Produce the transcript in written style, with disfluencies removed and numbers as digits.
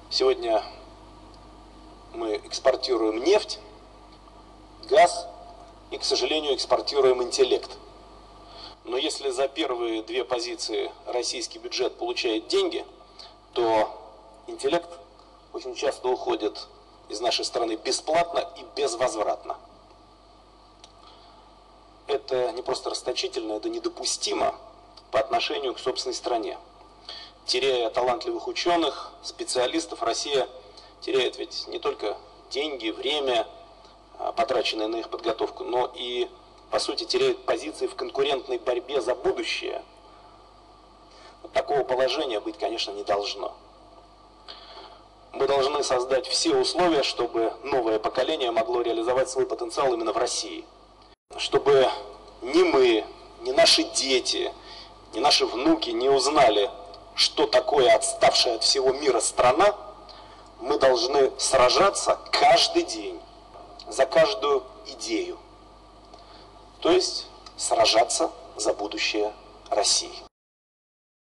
Сегодня мы экспортируем нефть, газ и, к сожалению, экспортируем интеллект. Но если за первые две позиции российский бюджет получает деньги, то интеллект очень часто уходит из нашей страны бесплатно и безвозвратно. Это не просто расточительно, это недопустимо по отношению к собственной стране. Теряя талантливых ученых, специалистов, Россия теряет ведь не только деньги, время, потраченное на их подготовку, но и, по сути, теряет позиции в конкурентной борьбе за будущее. Такого положения быть, конечно, не должно. Мы должны создать все условия, чтобы новое поколение могло реализовать свой потенциал именно в России. Чтобы ни мы, ни наши дети, ни наши внуки не узнали, что такое отставшая от всего мира страна, мы должны сражаться каждый день за каждую идею. То есть сражаться за будущее России.